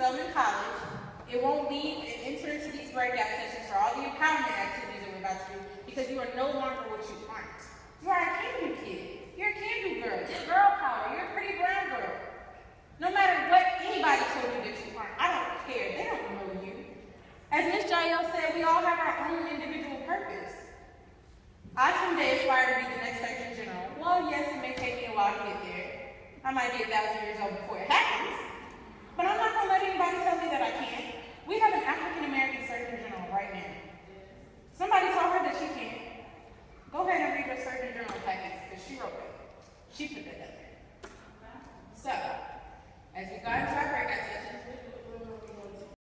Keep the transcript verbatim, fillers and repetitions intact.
Spelman College. It won't leave and enter into these breakout sessions for all the empowerment activities that we're about to do because you are no longer what you aren't. You are a can-do kid. You're a can-do girl. You're girl power. You're a pretty brown girl. No matter what anybody told you that you aren't, I don't care. They don't know you. As Miz Jael said, we all have our own individual purpose. I someday aspire to be the next Surgeon General. Well, yes, it may take me a while to get there. I might be a thousand years old before it happens. But I'm not going to let anybody tell me that I can't. We have an African-American Surgeon General right now. Somebody told her that she can't. Go ahead and read her Surgeon General package, because she wrote it. She put that up.